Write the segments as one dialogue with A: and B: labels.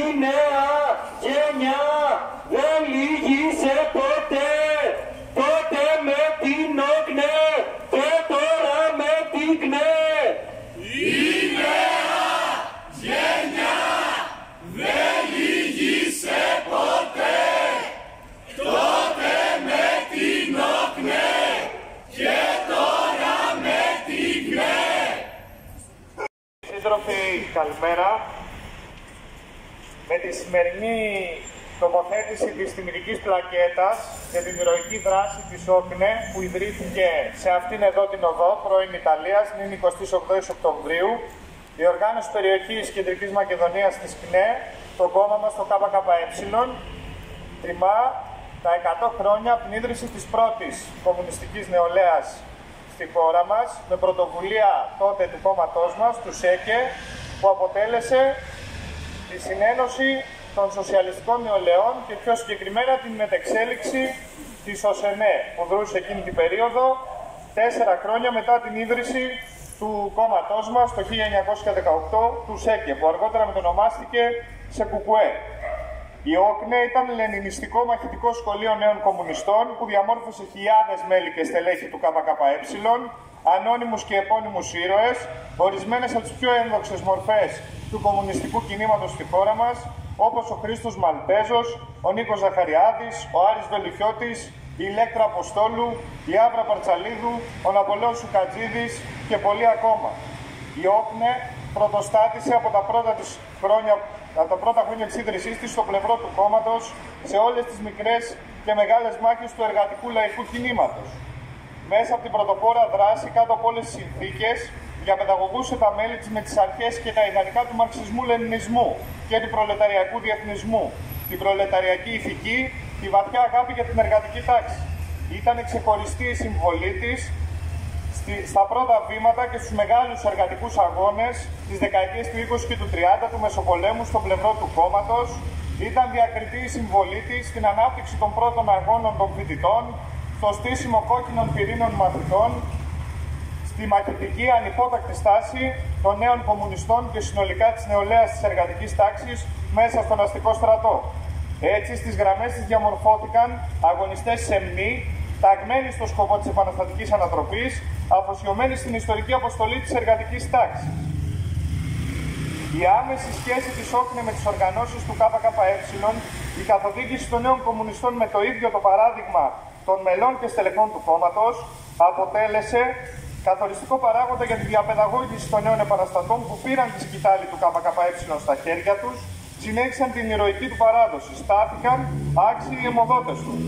A: νέα γενιά δεν λύγησε ποτέ. Τότε με την ΟΚΝΕ και τώρα με την ΚΝΕ.
B: Η νέα γενιά δεν λύγησε ποτέ. Τότε με την ΟΚΝΕ και τώρα με την ΚΝΕ.
C: Σύντροφοι, καλημέρα. Με τη σημερινή τοποθέτηση της τιμητικής πλακέτας για την ηρωική δράση της ΟΚΝΕ που ιδρύθηκε σε αυτήν εδώ την οδό, πρώην Ιταλίας, είναι 28 Οκτωβρίου, η οργάνωση περιοχής Κεντρικής Μακεδονίας της ΚΝΕ, το κόμμα μας, το ΚΚΕ, τιμά τα 100 χρόνια από την ίδρυση της πρώτης κομμουνιστικής νεολαίας στη χώρα μας, με πρωτοβουλία τότε του κόμματός μας, του ΣΕΚΕ, που αποτέλεσε τη συνένωση των σοσιαλιστικών νεολαίων και πιο συγκεκριμένα την μετεξέλιξη της ΟΣΕΝΕ, που δρούσε εκείνη την περίοδο, 4 χρόνια μετά την ίδρυση του κόμματός μας το 1918, του ΣΕΚΕ, που αργότερα μετονομάστηκε σε ΚΚΕ. Η ΟΚΝΕ ήταν λενινιστικό μαχητικό σχολείο νέων κομμουνιστών που διαμόρφωσε χιλιάδες μέλη και στελέχη του ΚΚΕ, ανώνυμους και επώνυμους ήρωες, ορισμένες από τις πιο ένδοξες μορφές του κομμουνιστικού κινήματος στη χώρα μας, όπως ο Χρήστος Μαλτέζος, ο Νίκος Ζαχαριάδης, ο Άρης Βελουχιώτης, η Ηλέκτρα Αποστόλου, η Άβρα Παρτσαλίδου, ο Ναπολέος Σουκατζίδης και πολλοί ακόμα. Η ΟΚΝΕ πρωτοστάτησε από τα πρώτα χρόνια της ίδρυσής της στο πλευρό του κόμματος σε όλες τις μικρές και μεγάλες μάχες του εργατικού λαϊκού κινήματος. Μέσα από την πρωτοπόρα δράση, κάτω από όλες τις συνθήκες, διαπαιδαγωγούσε τα μέλη της με τις αρχές και τα ιδανικά του μαρξισμού-λενινισμού και του προλεταριακού διεθνισμού, την προλεταριακή ηθική, τη βαθιά αγάπη για την εργατική τάξη. Ήταν ξεχωριστή η συμβολή της στα πρώτα βήματα και στους μεγάλους εργατικούς αγώνες της δεκαετίας του 20 και του 30 του Μεσοπολέμου στο πλευρό του κόμματος. Ήταν διακριτή η συμβολή της στην ανάπτυξη των πρώτων αγώνων των φοιτητών, στο στήσιμο κόκκινων πυρήνων μαθητών, στη μαχητική ανυπότακτη στάση των νέων κομμουνιστών και συνολικά της νεολαίας της εργατικής τάξης μέσα στον αστικό στρατό. Έτσι, στις γραμμές της διαμορφώθηκαν αγωνιστές σεμνοί, ταγμένοι στο σκοπό της επαναστατικής ανατροπής, αφοσιωμένοι στην ιστορική αποστολή της εργατικής τάξης. Η άμεση σχέση της ΟΚΝΕ με τις οργανώσεις του ΚΚΕ, η καθοδήγηση των νέων κομμουνιστών με το ίδιο το παράδειγμα των μελών και στελεχών του κόμματος, αποτέλεσε καθοριστικό παράγοντα για τη διαπαιδαγώγηση των νέων επαναστατών που πήραν τη σκητάλη του ΚΚΕ στα χέρια τους, συνέχισαν την ηρωική του παράδοση, στάθηκαν άξιοι οι αιμοδότες του.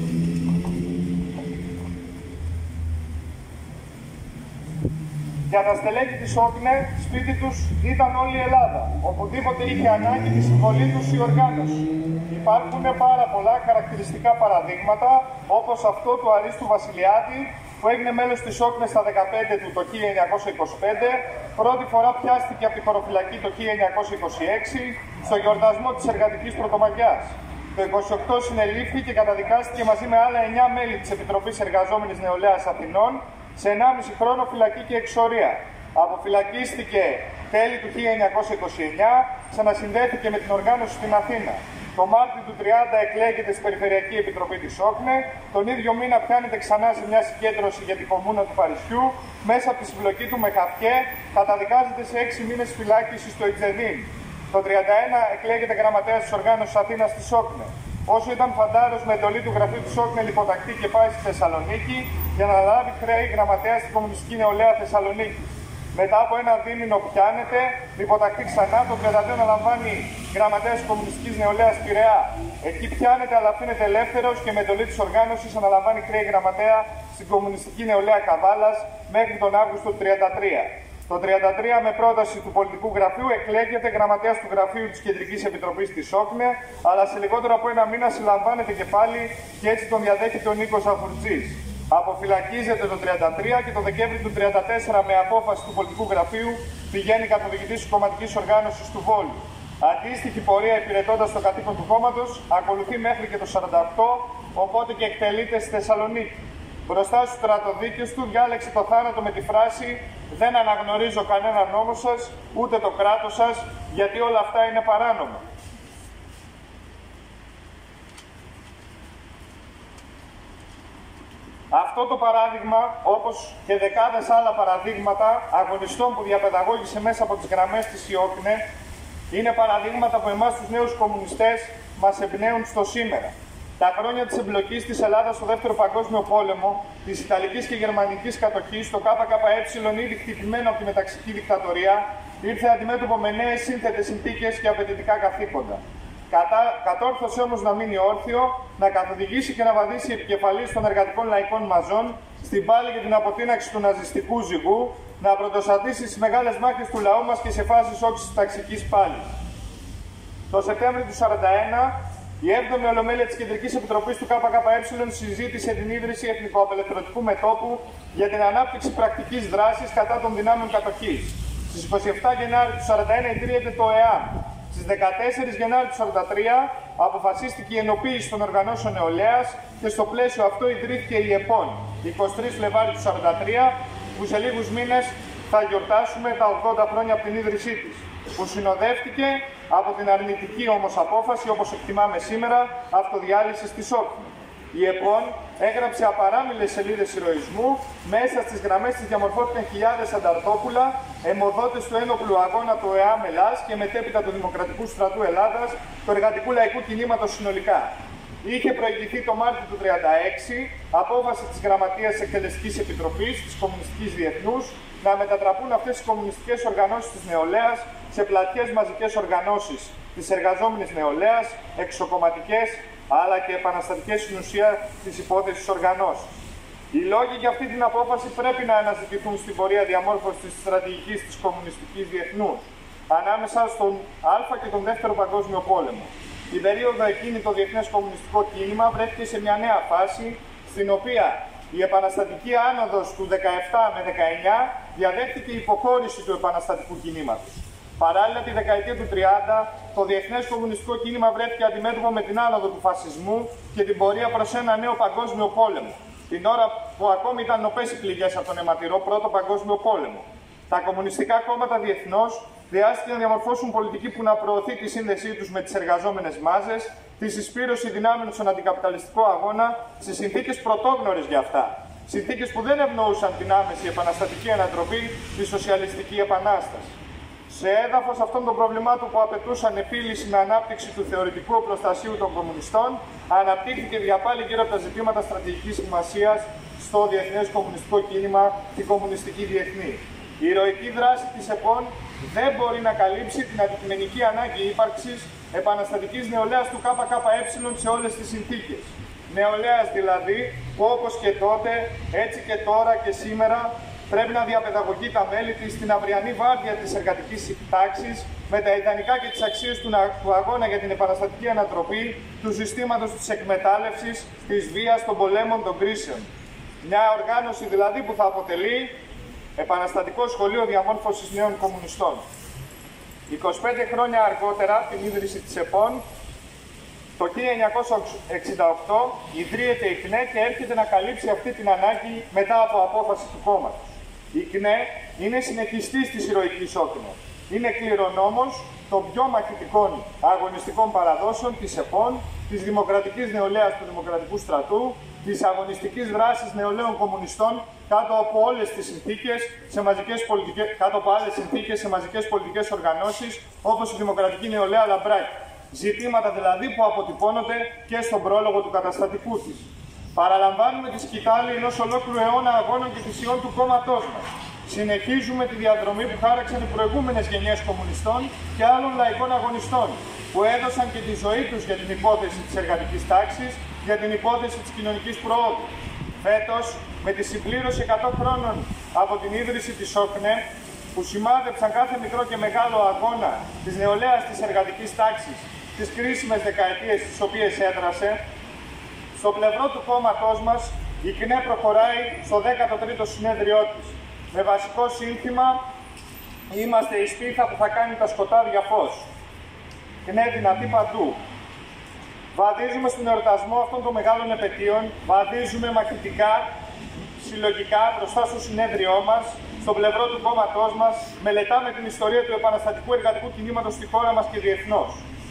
C: Για τα στελέχη της ΟΚΝΕ, σπίτι τους ήταν όλη η Ελλάδα. Οπουδήποτε είχε ανάγκη τη συμβολή τους η οργάνωση. Υπάρχουν πάρα πολλά χαρακτηριστικά παραδείγματα, όπως αυτό του Αρίστου Βασιλιάδη, που έγινε μέλος της ΟΚΝΕ στα 15 του το 1925, πρώτη φορά πιάστηκε από τη χωροφυλακή το 1926, στο γιορτασμό της Εργατικής Πρωτομαγιάς. Το 1928 συνελήφθη και καταδικάστηκε μαζί με άλλα 9 μέλη της Επιτροπής Εργαζόμενης Νεολαίας Αθηνών σε 1,5 χρόνο φυλακή και εξορία. Αποφυλακίστηκε τέλη του 1929, ξανασυνδέθηκε με την οργάνωση στην Αθήνα. Το Μάρτιο του 30 εκλέγεται στην Περιφερειακή Επιτροπή της ΟΚΝΕ. Τον ίδιο μήνα πιάνεται ξανά σε μια συγκέντρωση για την κομμούνα του Παρισιού. Μέσα από τη συμπλοκή του με χαφιέ καταδικάζεται σε 6 μήνες φυλάκιση στο Ιτζεδίν. Το 31 εκλέγεται γραμματέας της οργάνωσης Αθήνας της ΟΚΝΕ. Όσο ήταν φαντάρος με εντολή του γραφείου της ΟΚΝΕ λιποτακτεί και πάει στη Θεσσαλονίκη για να λάβει χρέη γραμματέας στην Κομμουνιστική Νεολαία Θεσσαλονίκη. Μετά από ένα δίμηνο πιάνεται, λιποτακτεί ξανά, το 32 αναλαμβάνει γραμματέας της Κομμουνιστικής Νεολαίας Πειραιά. Εκεί πιάνεται, αλλά αφήνεται ελεύθερος και με εντολή της οργάνωσης αναλαμβάνει χρέη γραμματέα στην Κομμουνιστική Νεολαία Καβάλας μέχρι τον Αύγουστο του 1933. Το 1933, με πρόταση του πολιτικού γραφείου, εκλέγεται γραμματέας του γραφείου της Κεντρικής Επιτροπής της ΟΚΝΕ, αλλά σε λιγότερο από ένα μήνα συλλαμβάνεται και πάλι και έτσι τον διαδέχεται ο Νίκος Αφουρτζής. Αποφυλακίζεται το 1933 και το Δεκέμβρη του 1934 με απόφαση του πολιτικού γραφείου πηγαίνει καθοδηγητής της κομματικής οργάνωσης του Βόλου. Αντίστοιχη πορεία υπηρετώντας το καθήκον του κόμματος ακολουθεί μέχρι και το 1948, οπότε και εκτελείται στη Θεσσαλονίκη. Μπροστά στους στρατοδίκες του διάλεξε το θάνατο με τη φράση «Δεν αναγνωρίζω κανένα νόμο σας, ούτε το κράτος σας, γιατί όλα αυτά είναι παράνομα». Αυτό το παράδειγμα, όπως και δεκάδες άλλα παραδείγματα αγωνιστών που διαπαιδαγώγησε μέσα από τις γραμμές της ΙΟΚΝΕ, είναι παραδείγματα που εμάς τους νέους κομμουνιστές μας εμπνέουν στο σήμερα. Τα χρόνια της εμπλοκής της Ελλάδας στο Δεύτερο Παγκόσμιο Πόλεμο, της Ιταλικής και Γερμανικής κατοχής, το ΚΚΕ ήδη χτυπημένο από τη μεταξική δικτατορία, ήρθε αντιμέτωπο με νέες σύνθετες συνθήκες και απαιτητικά καθήκοντα. Κατόρθωσε όμως να μείνει όρθιο, να καθοδηγήσει και να βαδίσει επικεφαλής των εργατικών λαϊκών μαζών στην πάλη για την αποτείναξη του ναζιστικού ζυγού, να πρωτοστατήσει στις μεγάλες μάχες του λαού μας και σε φάσεις όξης ταξικής πάλης. Το Σεπτέμβριο του 1941, η 7η Ολομέλεια της Κεντρικής Επιτροπής του ΚΚΕ συζήτησε την ίδρυση Εθνικοαπελευθερωτικού Μετώπου για την ανάπτυξη πρακτικής δράσης κατά των δυνάμεων κατοχής. Στις 27 Γενάρη του 1941 ιδρύεται το ΕΑΜ. Στις 14 Γενάρη του 1943 αποφασίστηκε η ενοποίηση των οργανώσεων νεολαίας και στο πλαίσιο αυτό ιδρύθηκε η ΕΠΟΝ, 23 Φλεβάρη του 1943, που σε λίγους μήνες θα γιορτάσουμε τα 80 χρόνια από την ίδρυσή της, που συνοδεύτηκε από την αρνητική όμως απόφαση, όπως εκτιμάμε σήμερα, αυτοδιάλυσης της ΟΚΝ. Η ΕΠΟΝ έγραψε απαράμιλες σελίδες ηρωισμού, μέσα στις γραμμές της διαμορφώθηκαν χιλιάδες ανταρτόπουλα, αιμοδότες του ένοπλου αγώνα του ΕΑΜ Ελλάς και μετέπειτα του Δημοκρατικού Στρατού Ελλάδας, του εργατικού λαϊκού κινήματος συνολικά. Είχε προηγηθεί το Μάρτιο του 1936 απόφαση της Γραμματείας της Εκτελεστικής Επιτροπής της Κομμουνιστικής Διεθνούς να μετατραπούν αυτές οι κομμουνιστικές οργανώσεις της νεολαίας σε πλατιές μαζικές οργανώσεις της εργαζόμενης νεολαίας, εξοκομματικές αλλά και επαναστατικές στην ουσία της υπόθεσης οργανώσεις. Οι λόγοι για αυτή την απόφαση πρέπει να αναζητηθούν στην πορεία διαμόρφωσης της στρατηγικής της Κομμουνιστικής Διεθνούς ανάμεσα στον Α και τον Δεύτερο Παγκόσμιο Πόλεμο. Την περίοδο εκείνη το Διεθνές Κομμουνιστικό Κίνημα βρέθηκε σε μια νέα φάση, στην οποία η επαναστατική άνοδος του 17 με 19 διαδέχτηκε η υποχώρηση του επαναστατικού κινήματος. Παράλληλα, τη δεκαετία του 30, το Διεθνές Κομμουνιστικό Κίνημα βρέθηκε αντιμέτωπο με την άνοδο του φασισμού και την πορεία προς ένα νέο παγκόσμιο πόλεμο, την ώρα που ακόμη ήταν νοπές οι πληγές από τον αιματηρό Πρώτο Παγκόσμιο Πόλεμο. Τα κομμουνιστικά κόμματα διεθνώς χρειάστηκε να διαμορφώσουν πολιτική που να προωθεί τη σύνδεσή τους με τις εργαζόμενες μάζες, τη συσπήρωση δυνάμεων στον αντικαπιταλιστικό αγώνα σε συνθήκες πρωτόγνωρες για αυτά. Συνθήκες που δεν ευνοούσαν την άμεση επαναστατική ανατροπή, τη σοσιαλιστική επανάσταση. Σε έδαφος αυτών των προβλημάτων που απαιτούσαν επίλυση με ανάπτυξη του θεωρητικού οπλοστασίου των κομμουνιστών, αναπτύχθηκε διαπάλη γύρω από τα ζητήματα στρατηγικής σημασίας στο Διεθνές Κομμουνιστικό Κίνημα, την Κομμουνιστική Διεθνή. Η ηρωική δράση της ΕΠΟΝ δεν μπορεί να καλύψει την αντικειμενική ανάγκη ύπαρξης επαναστατικής νεολαίας του ΚΚΕ σε όλες τις συνθήκες. Νεολαίας δηλαδή που όπως και τότε, έτσι και τώρα και σήμερα πρέπει να διαπαιδαγωγεί τα μέλη της στην αυριανή βάρδια της εργατικής τάξης με τα ιδανικά και τις αξίες του αγώνα για την επαναστατική ανατροπή, του συστήματος της εκμετάλλευσης, της βίας, των πολέμων, των κρίσεων. Μια οργάνωση δηλαδή που θα αποτελεί επαναστατικό σχολείο διαμόρφωσης νέων κομμουνιστών. 25 χρόνια αργότερα, την ίδρυση της ΕΠΟΝ, το 1968 ιδρύεται η ΚΝΕ και έρχεται να καλύψει αυτή την ανάγκη μετά από απόφαση του κόμματος. Η ΚΝΕ είναι συνεχιστής της ηρωικής ΟΚΝΕ. Είναι κληρονόμος των πιο μαχητικών αγωνιστικών παραδόσεων της ΕΠΟΝ, της δημοκρατικής νεολαίας του Δημοκρατικού Στρατού, της αγωνιστικής δράσης νεολαίων κομμουνιστών κάτω από όλες τις συνθήκες, κάτω από άλλες συνθήκες σε μαζικές πολιτικές οργανώσεις όπως η Δημοκρατική Νεολαία Λαμπράκη. Ζητήματα δηλαδή που αποτυπώνονται και στον πρόλογο του καταστατικού της. Παραλαμβάνουμε τη σκητάλη ενός ολόκληρου αιώνα αγώνων και θυσιών του κόμματός μας. Συνεχίζουμε τη διαδρομή που χάραξαν οι προηγούμενες γενιές κομμουνιστών και άλλων λαϊκών αγωνιστών, που έδωσαν και τη ζωή τους για την υπόθεση της εργατικής τάξης, για την υπόθεση της κοινωνικής προόδου. Φέτος, με τη συμπλήρωση 100 χρόνων από την ίδρυση της ΟΚΝΕ, που σημάδεψαν κάθε μικρό και μεγάλο αγώνα της νεολαίας της εργατικής τάξης, τις κρίσιμες δεκαετίες τις οποίες έδρασε, στο πλευρό του κόμματός μας, η ΚΝΕ προχωράει στο 13ο συνέδριό της, με βασικό σύνθημα «Είμαστε η σπίθα που θα κάνει τα σκοτάδια φως». ΚΝΕ δυνατή παντού. Βαδίζουμε στον εορτασμό αυτών των μεγάλων επετείων, βαδίζουμε μαχητικά, συλλογικά μπροστά στο συνέδριό μας, στο πλευρό του κόμματός μας, μελετάμε την ιστορία του επαναστατικού εργατικού κινήματος στη χώρα μας και διεθνώς.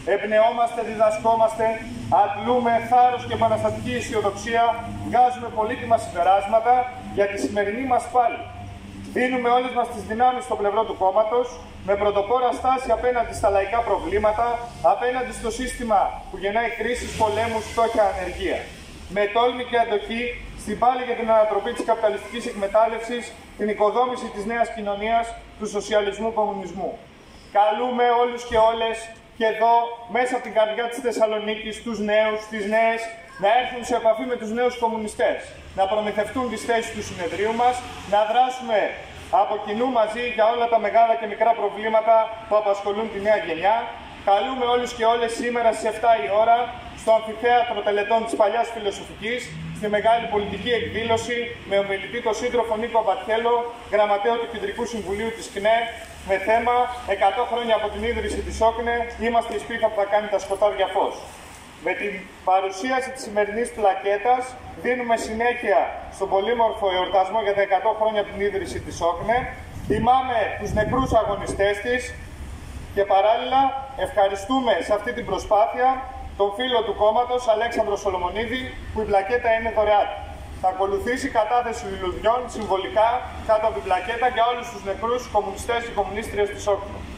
C: Εμπνεόμαστε, διδασκόμαστε, αντλούμε θάρρος και επαναστατική αισιοδοξία, βγάζουμε πολύτιμα συμπεράσματα για τη σημερινή μας πάλη. Δίνουμε όλες μας τις δυνάμεις στο πλευρό του κόμματος, με πρωτοπόρα στάση απέναντι στα λαϊκά προβλήματα, απέναντι στο σύστημα που γεννάει κρίσεις, πολέμους, φτώχεια, ανεργία. Με τόλμη και αντοχή στην πάλη για την ανατροπή της καπιταλιστικής εκμετάλλευσης, την οικοδόμηση της νέας κοινωνίας, του σοσιαλισμού-κομμουνισμού. Καλούμε όλους και όλες και εδώ, μέσα από την καρδιά της Θεσσαλονίκης, τους νέους, τις νέες, να έρθουν σε επαφή με τους νέους κομμουνιστές, να προμηθευτούν τις θέσεις του συνεδρίου μας, να δράσουμε από κοινού μαζί για όλα τα μεγάλα και μικρά προβλήματα που απασχολούν τη νέα γενιά. Καλούμε όλους και όλες σήμερα στις 7 η ώρα στο αμφιθέατρο τελετών της Παλιάς Φιλοσοφικής, στη μεγάλη πολιτική εκδήλωση με ομιλητή τον σύντροφο Νίκο Μπατιέλο, γραμματέο του Κεντρικού Συμβουλίου της ΚΝΕ, με θέμα 100 χρόνια από την ίδρυση της ΟΚΝΕ, είμαστε η σπίθα που θα κάνει τα σκοτάδια φως. Με την παρουσίαση της σημερινής πλακέτας δίνουμε συνέχεια στον πολύμορφο εορτασμό για τα 100 χρόνια από την ίδρυση της ΟΚΝΕ. Τιμάμε τους νεκρούς αγωνιστές της και παράλληλα ευχαριστούμε σε αυτή την προσπάθεια τον φίλο του κόμματος Αλέξανδρο Σολομονίδη, που η πλακέτα είναι δωρεάν. Θα ακολουθήσει κατάθεση λουλουδιών συμβολικά κάτω από την πλακέτα για όλους τους νεκρούς κομμουνιστές και κομμουνίστριες της ΟΚΝΕ.